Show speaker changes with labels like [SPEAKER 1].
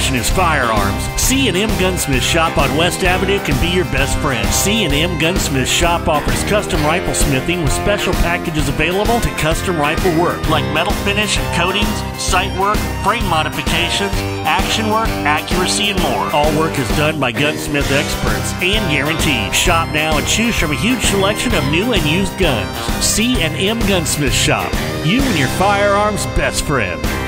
[SPEAKER 1] passion is firearms, C&M Gunsmith Shop on West Avenue can be your best friend. C&M Gunsmith Shop offers custom rifle smithing with special packages available to custom rifle work, like metal finish and coatings, sight work, frame modifications, action work, accuracy, and more. All work is done by gunsmith experts and guaranteed. Shop now and choose from a huge selection of new and used guns. C&M Gunsmith Shop, you and your firearms' best friend.